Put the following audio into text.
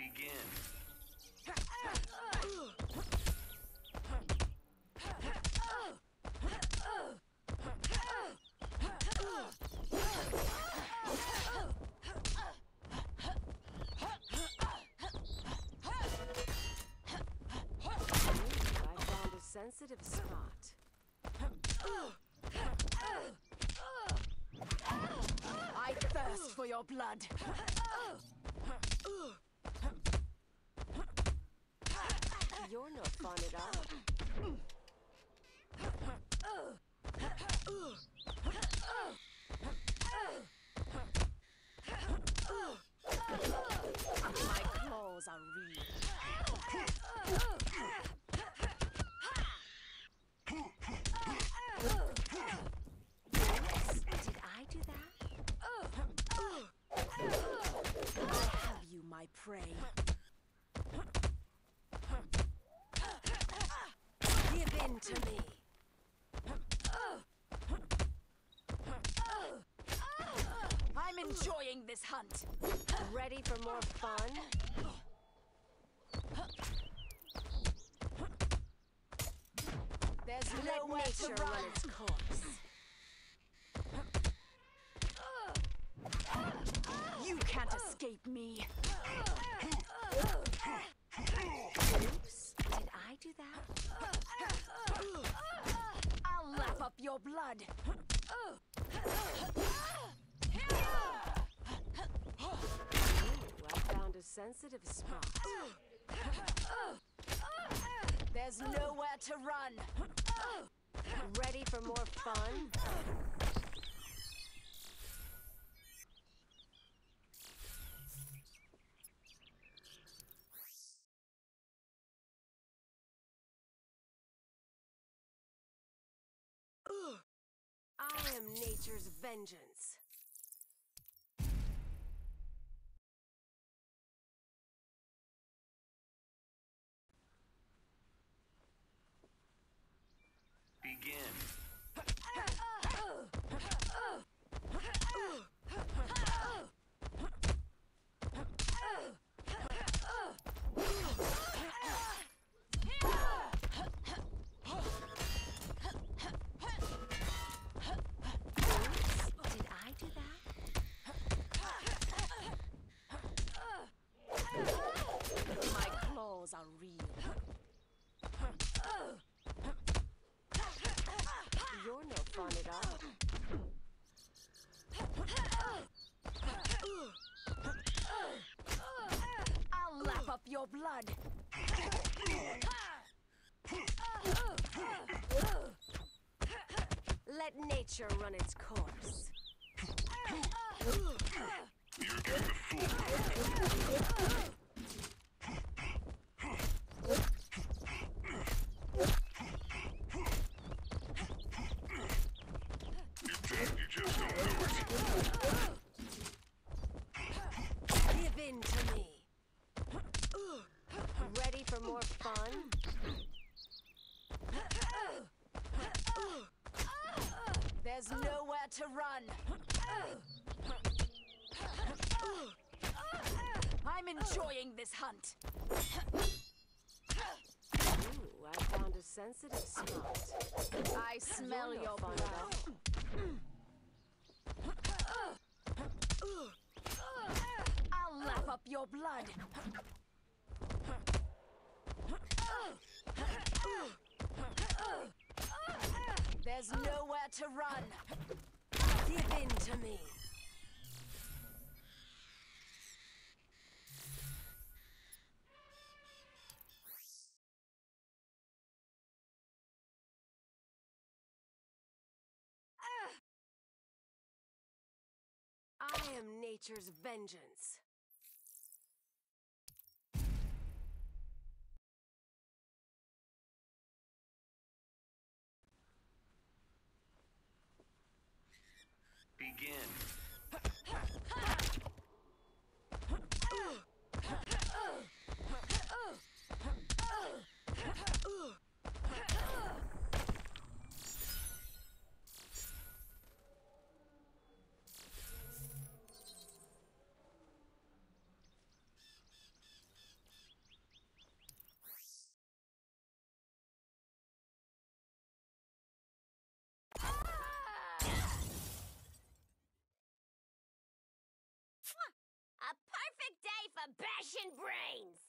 Begin. I found a sensitive spot. I thirst for your blood. You're no fun at all. My claws are real. Did I do that? I'll have you, my prey. Give in to me. I'm enjoying this hunt. Ready for more fun? There's nowhere to run its course. You can't escape me. Oops, did I do that? I'll lap up your blood. Ooh, I found a sensitive spot. There's nowhere to run. Ready for more fun? I am nature's vengeance. Begin. Did I do that? My claws are real. You're no fun at all. I'll lap up your blood. Let nature run its course. You're getting full. You just don't know it. Give in to me. Ready for more fun? There's nowhere to run. I'm enjoying this hunt. Ooh, I found a sensitive spot. I smell your blood. I'll lap up your blood. There's nowhere to run. Give in to me. I am nature's vengeance. Begin. perfect day for bashing brains!